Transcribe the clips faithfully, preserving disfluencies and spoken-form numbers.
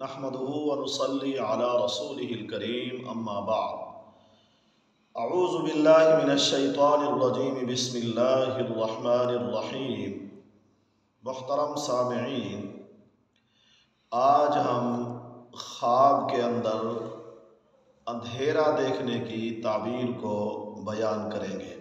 نحمده ونصلي على رسوله الكريم اما بعد اعوذ باللہ من الشیطان الرجیم بسم اللہ الرحمن الرحیم۔ محترم سامعین، آج ہم خواب کے اندر اندھیرا دیکھنے کی تعبیر کو بیان کریں گے۔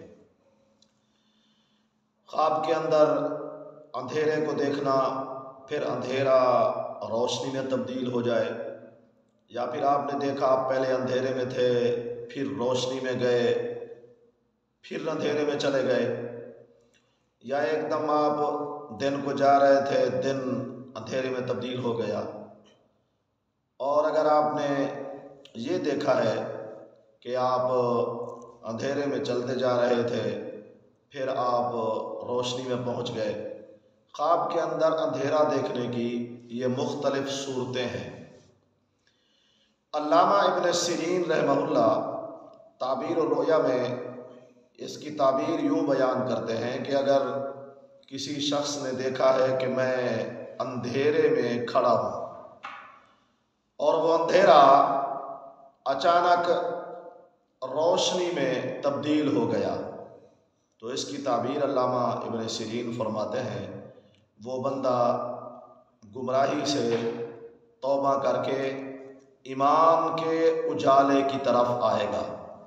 خواب کے اندر اندھیرے کو دیکھنا، پھر اندھیرا روشنی میں تبدیل ہو جائے، یا پھر آپ نے دیکھا آپ پہلے اندھیرے میں تھے، پھر روشنی میں گئے، پھر اندھیرے میں چلے گئے، یا ایک دم آپ دن کو جا رہے تھے، دن اندھیرے میں تبدیل ہو گیا۔ اور اگر آپ نے یہ دیکھا ہے کہ آپ اندھیرے میں چلتے جا رہے تھے، پھر آپ روشنی میں پہنچ گئے۔ خواب کے اندر اندھیرا دیکھنے کی یہ مختلف صورتیں ہیں۔ علامہ ابن سیرین رحمہ اللہ تعبیر الرؤیا میں اس کی تعبیر یوں بیان کرتے ہیں کہ اگر کسی شخص نے دیکھا ہے کہ میں اندھیرے میں کھڑا ہوں اور وہ اندھیرا اچانک روشنی میں تبدیل ہو گیا، تو اس کی تعبیر علامہ ابن سیرین فرماتے ہیں وہ بندہ گمراہی سے توبہ کر کے ایمان کے اجالے کی طرف آئے گا۔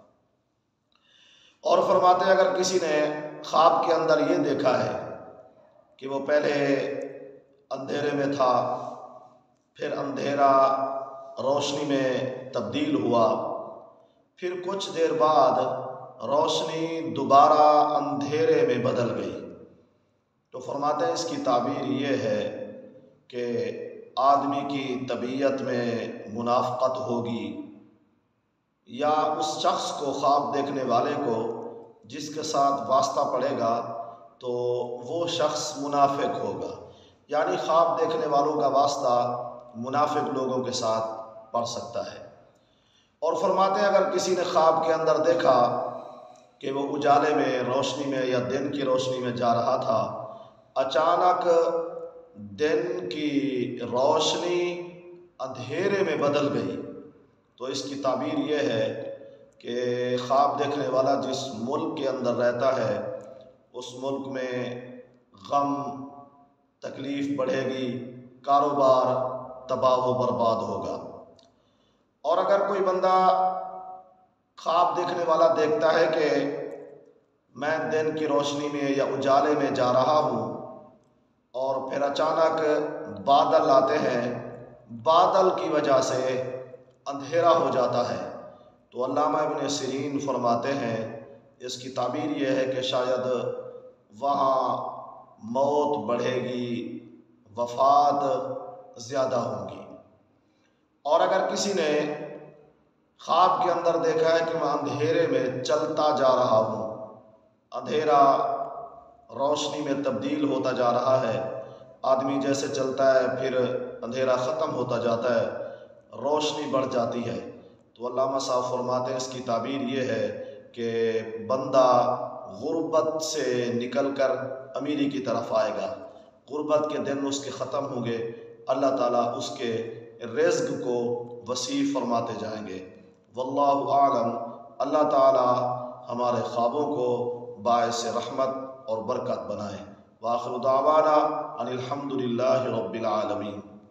اور فرماتے ہیں اگر کسی نے خواب کے اندر یہ دیکھا ہے کہ وہ پہلے اندھیرے میں تھا، پھر اندھیرا روشنی میں تبدیل ہوا، پھر کچھ دیر بعد روشنی دوبارہ اندھیرے میں بدل گئی، تو فرماتے ہیں اس کی تعبیر یہ ہے کہ آدمی کی طبیعت میں منافقت ہوگی، یا اس شخص کو، خواب دیکھنے والے کو جس کے ساتھ واسطہ پڑے گا تو وہ شخص منافق ہوگا، یعنی خواب دیکھنے والوں کا واسطہ منافق لوگوں کے ساتھ پڑ سکتا ہے۔ اور فرماتے ہیں اگر کسی نے خواب کے اندر دیکھا کہ وہ اجالے میں، روشنی میں یا دن کی روشنی میں جا رہا تھا، اچانک دن کی روشنی اندھیرے میں بدل گئی، تو اس کی تعبیر یہ ہے کہ خواب دیکھنے والا جس ملک کے اندر رہتا ہے اس ملک میں غم تکلیف بڑھے گی، کاروبار تباہ و برباد ہوگا۔ اور اگر کوئی بندہ خواب دیکھنے والا دیکھتا ہے کہ میں دن کی روشنی میں یا اجالے میں جا رہا ہوں اور پھر اچانک بادل آتے ہیں، بادل کی وجہ سے اندھیرا ہو جاتا ہے، تو علامہ ابن سیرین فرماتے ہیں اس کی تعبیر یہ ہے کہ شاید وہاں موت بڑھے گی، وفات زیادہ ہوں گی۔ اور اگر کسی نے خواب کے اندر دیکھا ہے کہ میں اندھیرے میں چلتا جا رہا ہوں، اندھیرا روشنی میں تبدیل ہوتا جا رہا ہے، آدمی جیسے چلتا ہے پھر اندھیرا ختم ہوتا جاتا ہے، روشنی بڑھ جاتی ہے، تو علامہ صاحب فرماتے ہیں اس کی تعبیر یہ ہے کہ بندہ غربت سے نکل کر امیری کی طرف آئے گا، غربت کے دن اس کے ختم ہوں گے، اللہ تعالیٰ اس کے رزق کو وسیع فرماتے جائیں گے۔ واللہ اعلم۔ اللہ تعالیٰ ہمارے خوابوں کو باعث رحمت اور برکت بنائے۔ وآخر دعوانا ان الحمد للہ رب العالمین۔